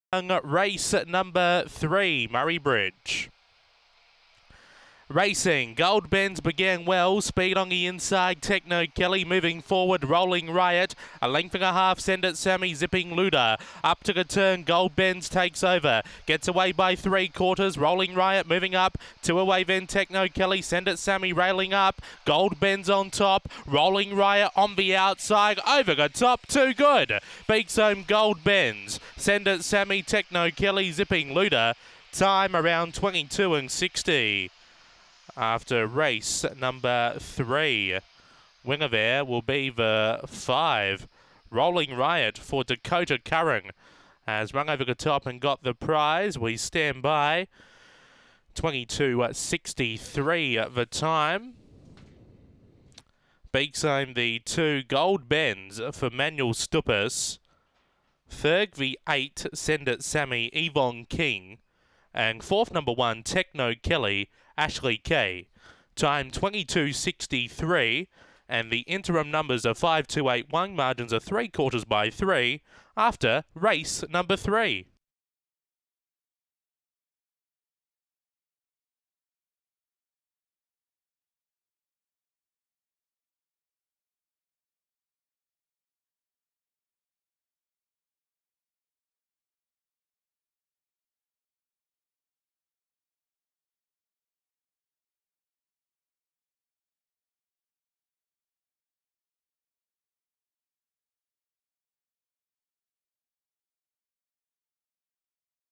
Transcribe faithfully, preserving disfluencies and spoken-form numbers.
Race number three, Murray Bridge. Racing, Gold Bends began well, speed on the inside, Techno Kelly moving forward, Rolling Riot, a length and a half, Send It Sammy, Zipping Luda, up to the turn, Gold Bends takes over, gets away by three quarters, Rolling Riot moving up, two away then Techno Kelly, Send It Sammy railing up, Gold Bends on top, Rolling Riot on the outside, over the top, too good, beats home Gold Bends, Send It Sammy, Techno Kelly, Zipping Luda, time around twenty-two and sixty. After race number three, winner there will be the five, Rolling Riot for Dakota Curran. Has rung over the top and got the prize. We stand by. twenty-two sixty-three the time. Beaks home the two Gold Bends for Manuel Stuppis. Third, the eight, Send It Sammy, Yvonne King. And fourth, number one, Techno Kelly, Ashley Kay. Time twenty-two sixty-three, and the interim numbers are five two eight one, margins are three quarters by three, after race number three.